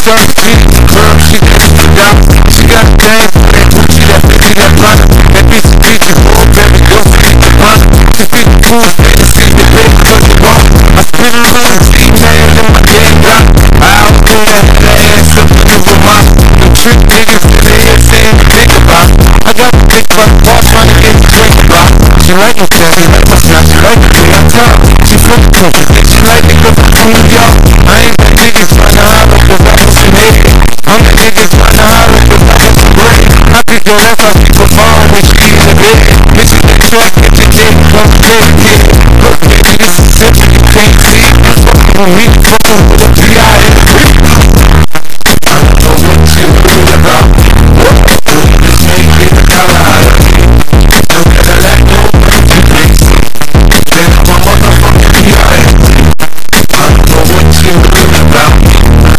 Girl, she just forgot. She got a thing for that Gucci, that Gucci, that Prada. That bitch treat you for baby, go feed the Prada. She fit the food, baby, see the baby, cause you want. I spit it on the G-Man in my damn block. I out there, that ass up in the mouth. The trick niggas in the head saying to think about. I got a big fuck boss trying to get the drink about. She like my test, she like my snap, she like the way I talk. She from the country, bitch, she like the girl from New York. I ain't that nigga trying to holler, cause I was some head. I'm the nigga trying to holler, cause I was some bread. I think that that's how she perform when she in the bed. Bitch, in the truck, get the dick, come dead, kid. Look, baby, this is simple, you can't see. You fucking with me, fucking with a P.I.M.P. I don't know what you really about. This ain't get a dollar out of me. Don't gotta let no one you can't see. Then I'm a motherfucking P.I.M.P. I don't know what you really about me.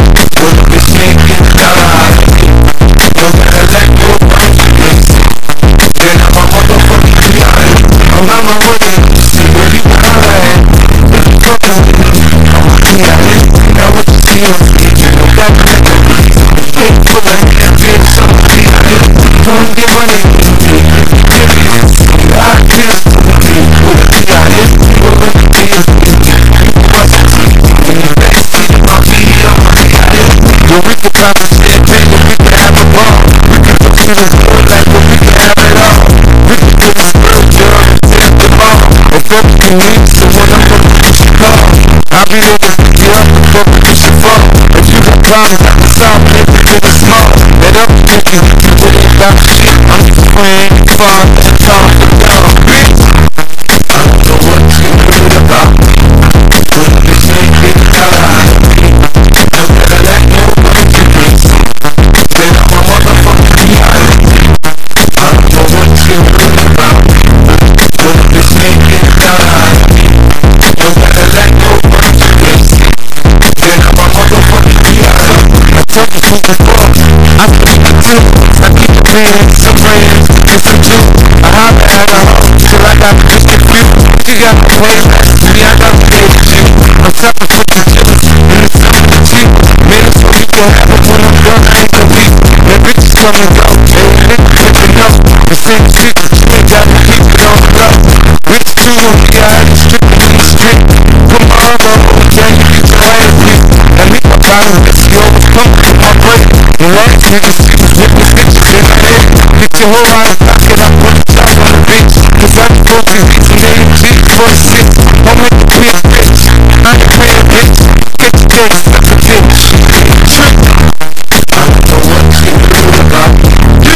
This ain't get a dollar out of me. Don't gotta let no one you can't see. Then I'm a motherfucking P.I.M.P. I'm on my way, see where you wanna at. If you fucking with me, I'm a P.I.M.P. Now what you see on stage, you know that nigga. Ain't full of hands, bitch, I'm a P.I.M.P. Come get money with me, give me a seat. I can't with me, with a P.I.M.P. With a P.I.M.P. You watch the TV, in the backseat of my V, I'm a P.I.M.P. Yo, we can pop a champagne, but we can have a ball. We can go to the hood like, but we can have it all. We can get a skirt, girl, and take them all. If everything needs someone, I'm gonna put you call. I'll be there to pick you up before we push you fall. If you got problems, I can solve it, big or small. That other nigga, you really about shit. I'm just playing father and talk to dog, bitch. I don't know what you really about me. But this ain't get a dollar out of me. Don't gotta let no one you can't see. Then I'm a motherfucking P.I.M.P. I don't know what you really about me. But this ain't get a dollar out of me. Don't gotta let no one you can't see. Then I'm a motherfucking P.I.M.P. I told you from before, I keep the tunes, I keep the bands, some brands, just for you. I holler at her till I got just confused. She got me playing last to me, I got to pay with you. I'm chopping for the chips, and it's something to cheap. Man, so you can have it when I'm done, I ain't gonna be. Man, bitches come and go, hey, nigga, picking up. The same shit, you ain't gotta keep it on the low. Rich too, we got it stripping in the street. Put my elbow on down, you get your ass beat. I leave my bottle, let's go, it's pumping in my brain. The last niggas see was ripping bitches in my head. Get your whole lot of pocket, I put a chop on the bitch. Cause I can go to these names, for the shit. Don't make a bitch bitch. I ain't paying bitch. Get the case, that's a bitch. Trick. I don't know what you really about me.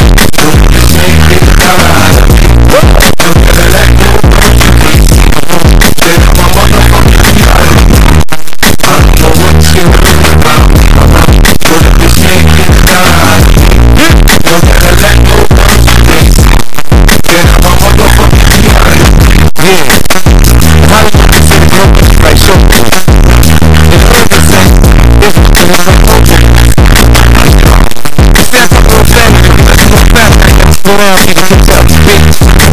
This ain't get a dollar out of me. Don't gotta let no one you can't see. Then I'm a motherfucking P.I.M.P. I don't know what you really about me. But this ain't get a dollar out of me. Don't gotta let no one you can't see. Then I'm a motherfucking P.I.M.P. Yeah. Hollywood is in the broken like show. And everything is looking as I'm hoping. It's that fucking family, let's go back. Let's go down, you can get up, bitch.